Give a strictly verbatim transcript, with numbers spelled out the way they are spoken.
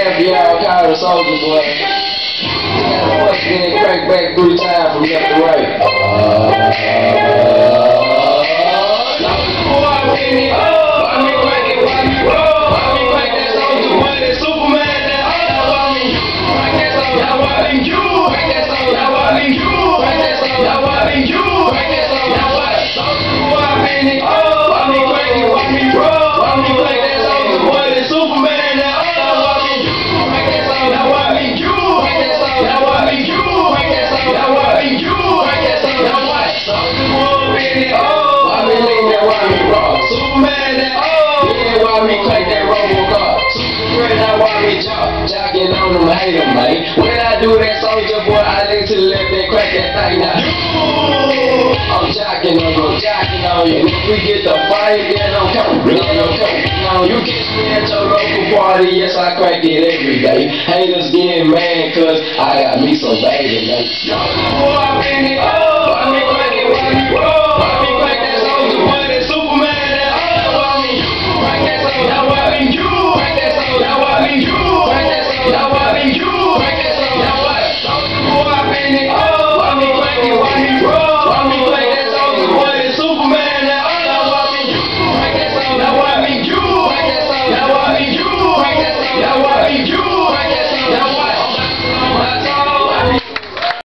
half of y'all call the soldier boy. Got a getting cracked back three times from left to right. Soldier boy, when it up, why me crack it, why me roll? Why me crack that soldier boy, that Superman, that other why me you crack that soldier, now why me you crack that soldier, now why me you crack that soldier, now why me you crack that soldier, now why soldier boy, when it up, why me crack it, why me roll? Why me crack that soldier boy, that Superman, that other why me you crack that soldier, now why me you crack that soldier, now why me you crack that soldier, now why me you crack that soldier, now why soldier boy, when it up, why me lean that, why me roll? Superman, that oh, yeah, why me crack that Robocop? Superman, now why me jog, jogging on them, hate them, man. When I do that soldier boy, I lean to the left and crack that thing now. You, I'm jogging on you, jogging on you. If we get the fight, then I'm coming, then I'm coming. No, you catch me at your local party, yes, I crack it every day. Haters getting mad, cause I got me some baby, man. Yo, boy, I been it up.